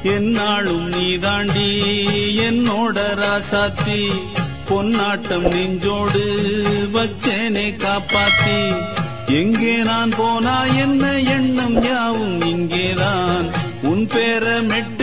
என்னாலும் நீதாண்டி என்னோட ராசாத்தி பொன்னாட்டம் நெஞ்சோடு வச்சேனே காப்பாத்தி எங்கே நான் போனா என்ன எண்ணம் யாவும் இங்கேதான் உன் பேர மெட்டு